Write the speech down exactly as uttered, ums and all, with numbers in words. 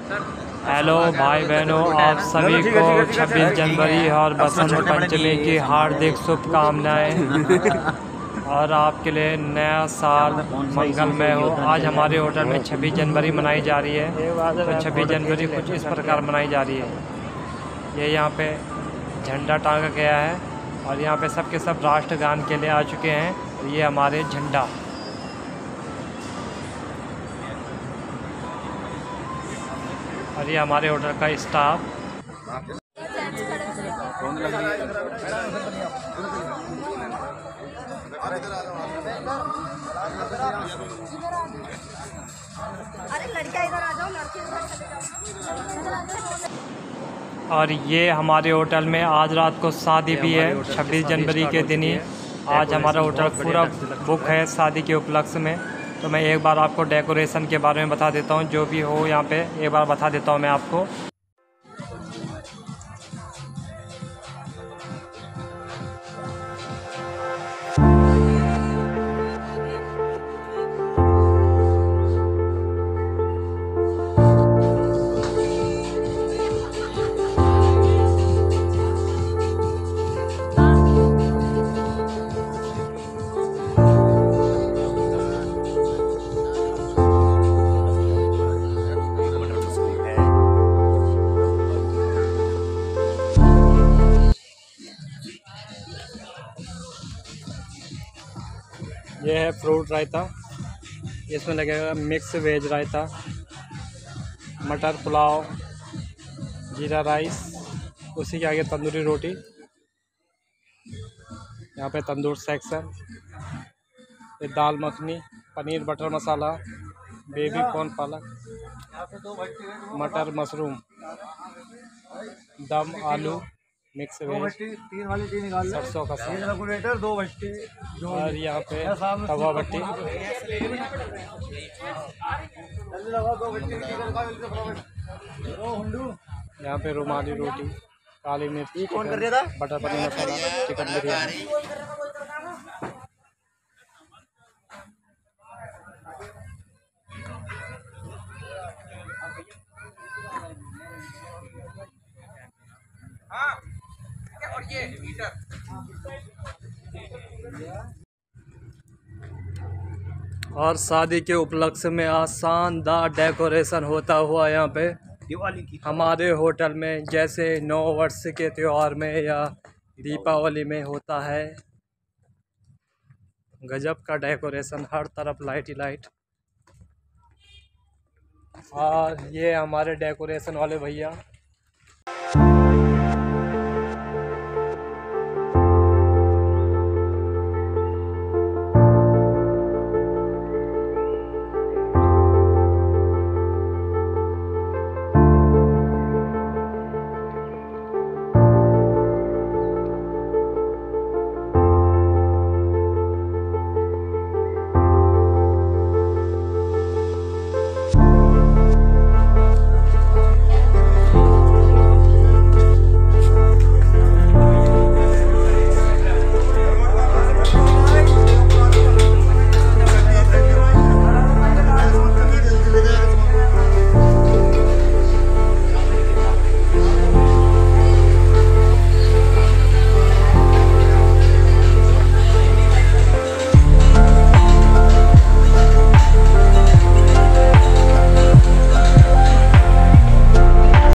Hello भाई बहनों, आप सभी को छब्बीस जनवरी और बसंत पंचमी की हार्दिक शुभकामनाएं। और आपके लिए नया साल मंगलमय हो। आज हमारे होटल में छब्बीस जनवरी मनाई जा रही है। तो छब्बीस जनवरी कुछ इस प्रकार मनाई जा रही है। ये यहाँ पे झंडा टांगा गया है और यहाँ पे सब के सब राष्ट्रगान के लिए आ चुके हैं। ये हमारे झंडा और ये हमारे होटल का स्टाफ। अरे लड़कियां इधर आ जाओ, लड़के उधर चले जाओ। और ये हमारे होटल में आज रात को शादी भी है। छब्बीस जनवरी के दिन ही आज हमारा होटल पूरा बुक है शादी के उपलक्ष्य में। तो मैं एक बार आपको डेकोरेशन के बारे में बता देता हूँ, जो भी हो यहाँ पे एक बार बता देता हूँ मैं आपको। ये है फ्रूट रायता, इसमें लगेगा मिक्स वेज रायता, मटर पुलाव, जीरा राइस, उसी के आगे तंदूरी रोटी, यहाँ पे तंदूर सेक्शन, ये dal makhani, paneer butter masala, baby corn palak, matar mushroom, दम आलू, मिक्स वेज, सरसों का साग, दो भट्टी और यहाँ पे तवा भट्टी, यहाँ पे रुमाली रोटी, काली मिर्च, बटर पनीर मसाला, चिकन बिरयानी। और शादी के उपलक्ष्य में आज शानदार डेकोरेशन होता हुआ यहाँ पे दिवाली की हमारे होटल में, जैसे नौ वर्ष के त्यौहार में या दीपावली में होता है। गजब का डेकोरेशन, हर तरफ लाइट ही लाइट। और ये हमारे डेकोरेशन वाले भैया